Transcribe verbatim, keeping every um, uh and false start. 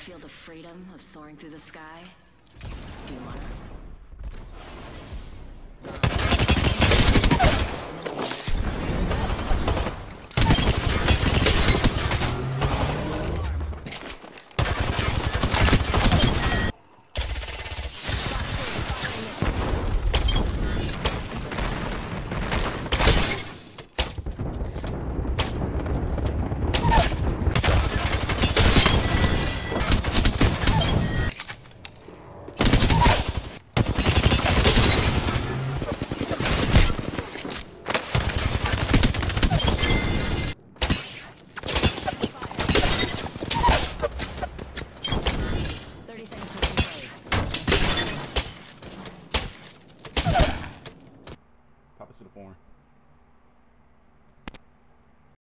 feel the freedom of soaring through the sky? Do you wanna?